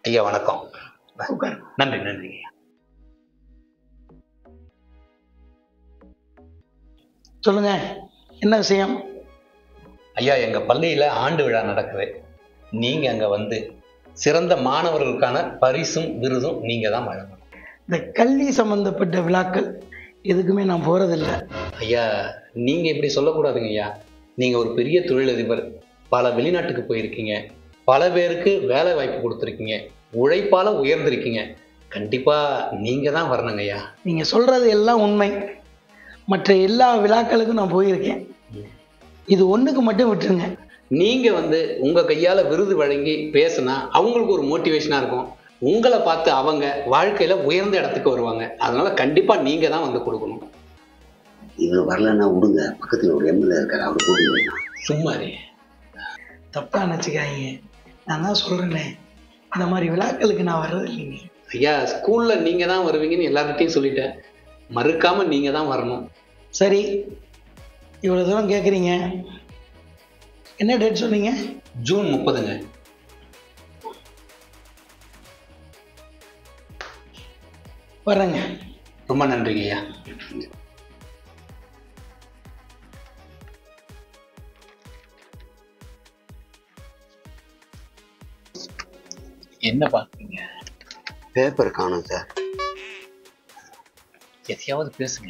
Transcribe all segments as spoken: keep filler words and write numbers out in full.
ஐயா வணக்கம். நன்றி நன்றி. சொல்லுங்க, என்ன விஷயம்? ஐயா, எங்க பள்ளியில ஆண்டு விழா நடக்குது. நீங்க அங்க வந்து சிறந்த மாணவர்களுக்கான பரிசும் விருதும் நீங்க தான் வழங்கணும். இந்த கல்வி சம்பந்தப்பட்ட விழாக்கள் எதுக்குமே நான் போறதில்லை. ஐயா, நீங்க இப்படி சொல்லக்கூடாதுங்க ஐயா. நீங்க ஒரு பெரிய தொழிலதிபர், பல வெளிநாட்டுக்கு போயிருக்கீங்க, பல பேருக்கு வேலை வாய்ப்பு கொடுத்துருக்கீங்க, உழைப்பால உயர்ந்திருக்கீங்க. கண்டிப்பா நீங்க தான் வரணுங்க ஐயா. நீங்க சொல்றது எல்லாம் உண்மை. மற்ற எல்லா விழாக்களுக்கும் நான் போயிருக்கேன். இது ஒண்ணுக்கு மட்டும் விட்டுருங்க. நீங்க வந்து உங்க கையால விருது வழங்கி பேசினா அவங்களுக்கு ஒரு மோட்டிவேஷனா இருக்கும். உங்களை பார்த்து அவங்க வாழ்க்கையில உயர்ந்த இடத்துக்கு வருவாங்க. அதனால கண்டிப்பா நீங்க தான் வந்து கொடுக்கணும். இவர் வரலன்னா விடுங்க, பக்கத்துல ஒரு எம்எல்ஏ இருக்காரு, அவரு கூட்டிட்டு சும்மாரி தப்பா நினைச்சுக்காதீங்க. நான் தான் சொல்றேனே, இந்த மாதிரி விழாக்களுக்கு நான் வர்றது இல்லைங்க. ஐயா, ஸ்கூல்ல நீங்க தான் வருவீங்கன்னு எல்லார்கிட்டையும் சொல்லிட்டேன். மறுக்காம நீங்க தான் வரணும். சரி, இவ்வளவு தூரம் கேட்குறீங்க. என்ன டேட் சொன்னீங்க? ஜூன் முப்பதுங்க. வர்றேங்க. ரொம்ப நன்றிங்க ஐயா. என்ன பாக்குறீங்க? பேப்பர் காணும் சார். எதையாவது பேசுங்க.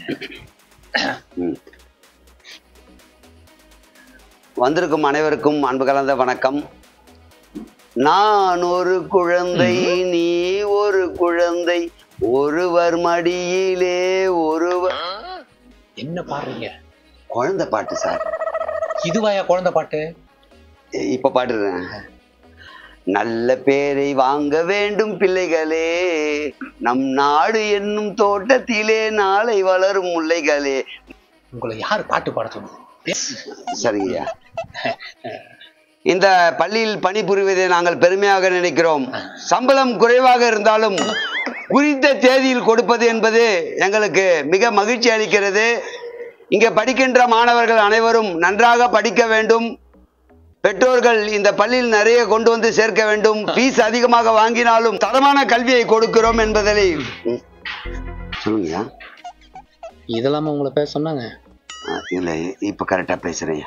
வந்திருக்கும் அனைவருக்கும் அன்பு கலந்த வணக்கம். நான் ஒரு குழந்தை, நீ ஒரு குழந்தை, ஒருவர் மடியிலே ஒருவர். என்ன பாடுறீங்க? குழந்தை பாட்டு சார். இதுவாயா குழந்தை பாட்டு? இப்ப பாடுறேன். நல்ல பேரை வாங்க வேண்டும் பிள்ளைகளே, நம் நாடு என்னும் தோட்டத்திலே நாளை வளரும் முல்லைகளே. உங்களை யாரு பாட்டு பாட சொன்னது? சரிங்கய்யா. இந்த பள்ளியில் பணிபுரிவதை நாங்கள் பெருமையாக நினைக்கிறோம். சம்பளம் குறைவாக இருந்தாலும் குறித்த தேதியில் கொடுப்பது என்பது எங்களுக்கு மிக மகிழ்ச்சி அளிக்கிறது. இங்கே படிக்கின்ற மாணவர்கள் அனைவரும் நன்றாக படிக்க வேண்டும். பெற்றோர்கள் இந்த பள்ளியில் நிறைய கொண்டு வந்து சேர்க்க வேண்டும். ஃபீஸ் அதிகமாக வாங்கினாலும் தரமான கல்வியை கொடுக்கிறோம் என்பதை சொல்லுங்க. இதெல்லாம் உங்களை பேச சொன்னாங்க? இல்லை, இப்ப கரெக்டா பேசுறேன்.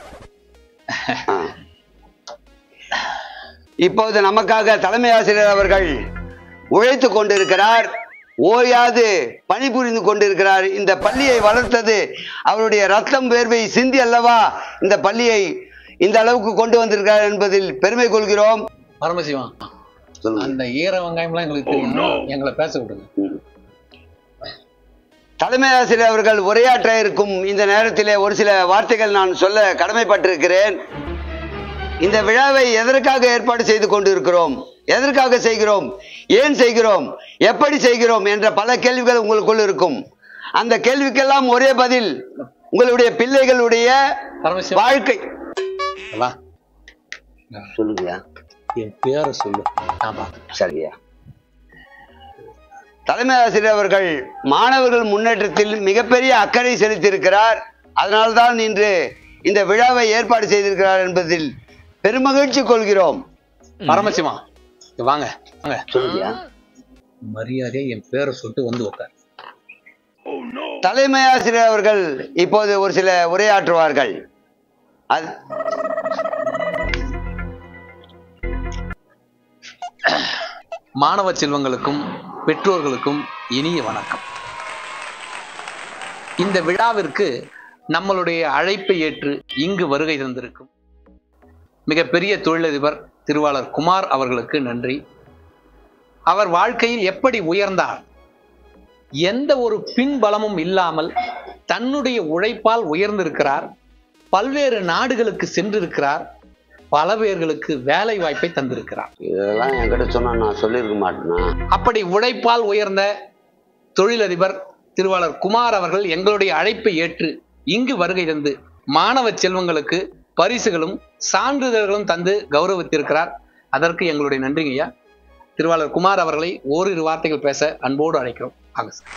இப்போது நமக்காக தலைமை ஆசிரியர் அவர்கள் உழைத்து கொண்டிருக்கிறார், ஓயாது பணிபுரிந்து கொண்டிருக்கிறார். இந்த பள்ளியை வளர்த்தது அவருடைய ரத்தம் வேர்வை சிந்தி அல்லவா இந்த பள்ளியை இந்த அளவுக்கு கொண்டு வந்திருக்கிறார் என்பதில் பெருமை கொள்கிறோம். பரமசிவா, அந்த ஈர வெங்காயம்லாம் எங்களுக்கு தெரியும், எங்களை பேச விடுங்க. தலைமை ஆசிரியர் அவர்கள் உரையாற்ற இருக்கும் இந்த நேரத்திலே ஒரு சில வார்த்தைகள் நான் சொல்ல கடமைப்பட்டிருக்கிறேன். இந்த விழாவை எதற்காக ஏற்பாடு செய்து கொண்டிருக்கிறோம், எதற்காக செய்கிறோம், ஏன் செய்கிறோம், எப்படி செய்கிறோம் என்ற பல கேள்விகள் உங்களுக்குள் இருக்கும். அந்த கேள்விக்கெல்லாம் ஒரே பதில் உங்களுடைய பிள்ளைகளுடைய வாழ்க்கை. சொல்லுங்க. என் பேரை சொல்லு. சரியா. தலைமை ஆசிரியர் அவர்கள் மாணவர்கள் முன்னேற்றத்தில் மிகப்பெரிய அக்கறை செலுத்தியிருக்கிறார். அதனால்தான் இன்று இந்த விழாவை ஏற்பாடு செய்திருக்கிறார் என்பதில் பெருமகிழ்ச்சி கொள்கிறோம். பரமசிவா, வாங்க வாங்க. சொல்லுங்க. மரியாதையை என் பேரை சொல்லிட்டு வந்து உட்கார். தலைமை ஆசிரியர் அவர்கள் இப்போது ஒரு சில உரையாற்றுவார்கள். அது மாணவ செல்வங்களுக்கும் பெற்றோர்களுக்கும் இனிய வணக்கம். இந்த விழாவிற்கு நம்மளுடைய அழைப்பை ஏற்று இங்கு வருகை தந்திருக்கும் மிகப்பெரிய தொழிலதிபர் திருவாளர் குமார் அவர்களுக்கு நன்றி. அவர் வாழ்க்கையில் எப்படி உயர்ந்தார், எந்த ஒரு பின்பலமும் இல்லாமல் தன்னுடைய உழைப்பால் உயர்ந்திருக்கிறார். பல்வேறு நாடுகளுக்கு சென்றிருக்கிறார். பல பேர்களுக்கு வேலை வாய்ப்பை தந்திருக்கிறார். இதெல்லாம் என்கிட்ட சொன்னா நான் சொல்லியிருக்க மாட்டேனா? அப்படி உழைப்பால் உயர்ந்த தொழிலதிபர் திருவாளர் குமார் அவர்கள் எங்களுடைய அழைப்பை ஏற்று இங்கு வருகை தந்து மாணவ செல்வங்களுக்கு பரிசுகளும் சான்றிதழ்களும் தந்து கௌரவித்திருக்கிறார். அதற்கு எங்களுடைய நன்றிங்க ஐயா. திருவாளர் குமார் அவர்களை ஓரிரு வார்த்தைகள் பேச அன்போடு அழைக்கிறோம். ஆக சார்.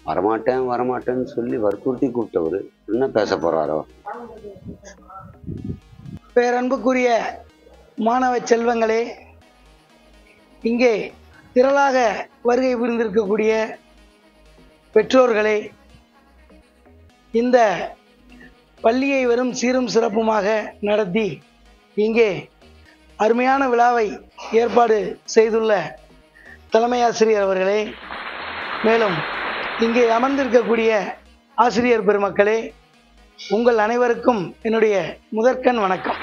வரமாட்டேன் வரமாட்டேன்னு சொல்லி வற்புறுத்தி கூப்பிட்டவர் என்ன பேச போறாரோ? பேரன்புக்குரிய மாணவ செல்வங்களே, இங்கே திரளாக வருகை புரிந்திருக்கக்கூடிய பெற்றோர்களே, இந்த பள்ளியை வெறும் சீரும் சிறப்புமாக நடத்தி இங்கே அருமையான விழாவை ஏற்பாடு செய்துள்ள தலைமை ஆசிரியர் அவர்களே, மேலும் இங்கே அமர்ந்திருக்கக்கூடிய ஆசிரியர் பெருமக்களே, உங்கள் அனைவருக்கும் என்னுடைய முதற்கண் வணக்கம்.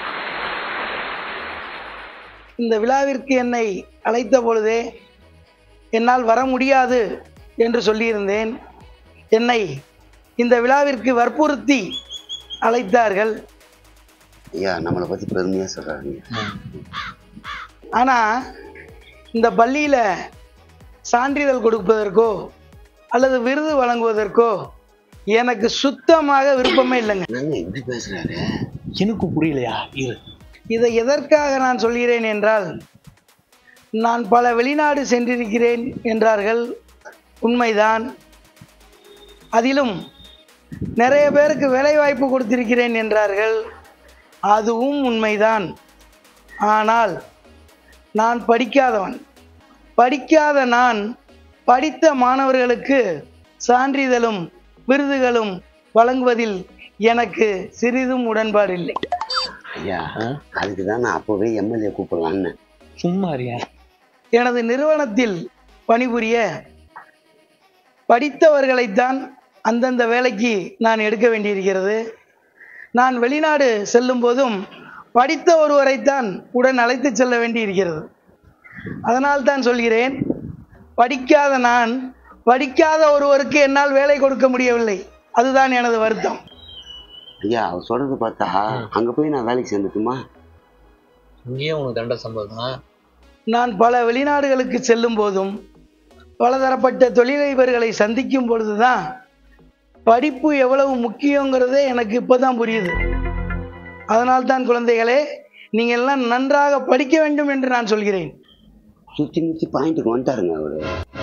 இந்த விழாவிற்கு என்னை அழைத்த பொழுதே என்னால் வர முடியாது என்று சொல்லியிருந்தேன். என்னை இந்த விழாவிற்கு வற்புறுத்தி அழைத்தார்கள். ஐயா, நம்மளை பற்றி பெருமையாக சொல்கிறாங்க. ஆனால் இந்த பள்ளியில் சான்றிதழ் கொடுப்பதற்கோ அல்லது விருது வழங்குவதற்கோ எனக்கு சுத்தமாக விருப்பமே இல்லைங்க. எப்படி பேசுறாரு? எனக்கு புரியலையா? இது இதை எதற்காக நான் சொல்கிறேன் என்றால், நான் பல வெளிநாடு சென்றிருக்கிறேன் என்றார்கள். உண்மைதான். அதிலும் நிறைய பேருக்கு வேலைவாய்ப்பு கொடுத்திருக்கிறேன் என்றார்கள். அதுவும் உண்மைதான். ஆனால் நான் படிக்காதவன். படிக்காத நான் படித்த மாணவர்களுக்கு சான்றிதழும் விருதுகளும் வழங்குவதில் எனக்கு சிறிதும் உடன்பாடு இல்லை. ஐயா, அதுக்கு தான் நான் அப்போவே எம்எல்ஏ கூப்பிடலான்னு. சும்மாரியா? எனது நிறுவனத்தில் பணிபுரிய படித்தவர்களைத்தான் அந்தந்த வேலைக்கு நான் எடுக்க வேண்டியிருக்கிறது. நான் வெளிநாடு செல்லும் போதும் படித்த ஒருவரைத்தான் உடன் அழைத்து செல்ல வேண்டியிருக்கிறது. அதனால் தான் சொல்கிறேன், படிக்காத நான் படிக்காத ஒருவருக்கு என்னால் வேலை கொடுக்க முடியவில்லை. அதுதான் எனது வருத்தம். ஐயா, அவர் சொல்றது பார்த்தா அங்க போய் நான் வேலைக்கு சேர்ந்துட்டுமா? இங்கேயும் உனக்கு தண்ட சம்பவம். நான் பல வெளிநாடுகளுக்கு செல்லும் போதும் பலதரப்பட்ட தொழிலதிபர்களை சந்திக்கும் பொழுதுதான் படிப்பு எவ்வளவு முக்கியங்கிறதே எனக்கு இப்போதான் புரியுது. அதனால்தான் குழந்தைகளே, நீங்கள் எல்லாம் நன்றாக படிக்க வேண்டும் என்று நான் சொல்கிறேன். சுற்றி முற்றி பாயிண்ட்டுக்கு வந்துட்டாருங்க அவரு.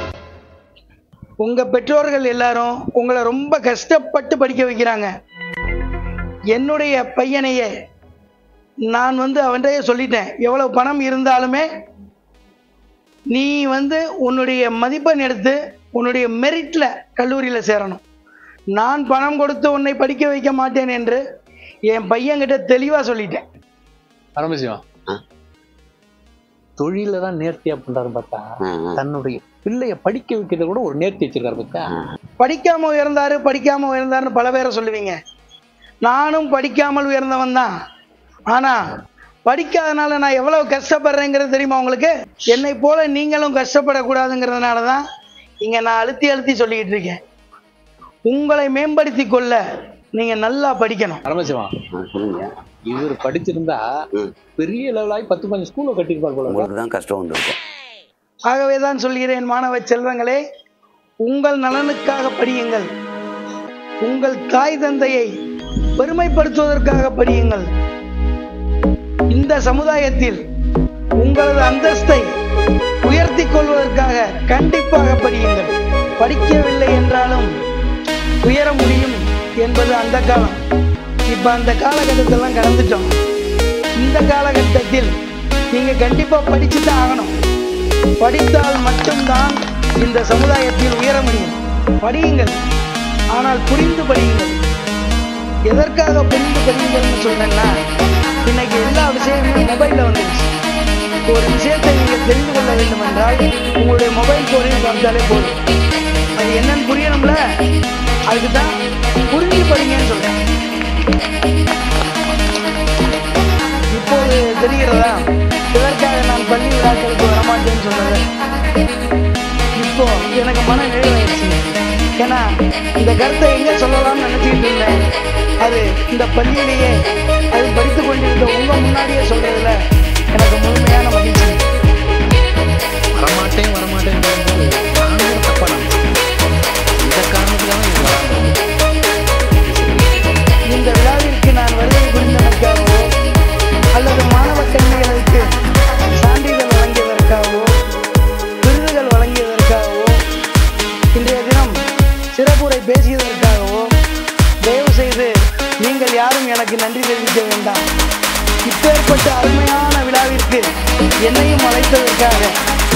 உங்க பெற்றோர்கள் எல்லாரும் உங்களை ரொம்ப கஷ்டப்பட்டு படிக்க வைக்கிறாங்க. என்னுடைய பையனையே நான் வந்து அவன்கிட்டயே சொல்லிட்டேன், எவ்வளவு பணம் இருந்தாலுமே நீ வந்து உன்னுடைய மதிப்பெண் எடுத்து உன்னுடைய மெரிட்ல கல்லூரியில் சேரணும். நான் பணம் கொடுத்து உன்னை படிக்க வைக்க மாட்டேன் என்று என் பையன்கிட்ட தெளிவா சொல்லிட்டேன். பரமசிவம் தொழில தான் நேர்த்தியா பண்றாரு பார்த்தா, தன்னுடைய பிள்ளைய படிக்க வைக்கிறத கூட ஒரு நேர்த்தி வச்சிருக்காரு பார்த்தா. படிக்காம உயர்ந்தாரு படிக்காம உயர்ந்தாருன்னு பல பேரை சொல்லுவீங்க. நானும் படிக்காமல் உயர்ந்தவன் தான். ஆனா படிக்காதனால நான் எவ்வளவு கஷ்டப்படுறேங்கிறது தெரியுமா உங்களுக்கு? என்னை போல நீங்களும் கஷ்டப்படக்கூடாதுங்கிறதுனால தான் இங்க நான் அழுத்தி அழுத்தி சொல்லிக்கிட்டு இருக்கேன். உங்களை மேம்படுத்தி கொள்ள நீங்க நல்லா படிக்கணும். பரமசிவம், இவர் படிச்சிருந்தா பெரிய லெவலாகி பத்து பதினஞ்சு ஸ்கூல்ல கட்டிருப்பார் போல. உங்களுக்கு தான் கஷ்டம் வந்திருக்கும். ஆகவே தான் சொல்கிறேன், மாணவ செல்வங்களே, உங்கள் நலனுக்காக படியுங்கள். உங்கள் தாய் தந்தையை பெருமைப்படுத்துவதற்காக படியுங்கள். இந்த சமுதாயத்தில் உங்களது அந்தஸ்தை உயர்த்தி கொள்வதற்காக கண்டிப்பாக படியுங்கள். படிக்கவில்லை என்றாலும் உயர முடியும் என்பது அந்த காலம். இப்ப அந்த காலகட்டத்தெல்லாம் கடந்துட்டோம். இந்த காலகட்டத்தில் நீங்க கண்டிப்பா படிச்சுதான் ஆகணும். படித்தால் மட்டும்தான் இந்த சமுதாயத்தில் உயர முடியும். படியுங்கள், ஆனால் புரிந்து படியுங்கள். எதற்காக புரிந்து படியுங்கள்னு சொல்றேன்னா, இன்னைக்கு எல்லா விஷயமும் மொபைல்ல வந்துருச்சு. ஒரு விஷயத்தை நீங்க தெரிந்து கொள்ள வேண்டும் என்றால் உங்களுடைய மொபைல் போனையும் பார்த்தாலே போதும். அது என்னன்னு புரியணும்ல, அதுக்குதான் புரிஞ்சு படிங்கன்னு சொல்றேன். இப்போது தெரிகிறதா இதற்காக நான் பள்ளி விழாக்களுக்கு வரமாட்டேன்னு சொன்னது? இப்போ எனக்கு மன நிறைவாயிடுச்சு. ஏன்னா இந்த கருத்தை எங்க சொல்லலாம்னு நினைச்சிட்டு இருந்தேன். அது இந்த பள்ளியிலேயே அது படித்து கொண்டிருந்த உங்க முன்னாடியே சொல்றதுல எனக்கு முழுமையான மகிழ்ச்சி. வரமாட்டேன் வரமாட்டேன் தப்பா இந்த காரணத்துக்காக இந்த விழாவிற்கு நான் வருகை புரிந்ததற்காகவோ அல்லது மாணவ கல்விகளுக்கு சான்றிதழ் வழங்கியதற்காகவோ விருதுகள் வழங்கியதற்காகவோ இன்றைய தினம் தயவு செய்து நீங்கள் யாரும் எனக்கு நன்றி தெரிவிக்க வேண்டாம். இப்பேற்பட்ட அருமையான விழாவிற்கு என்னையும் அழைத்ததற்காக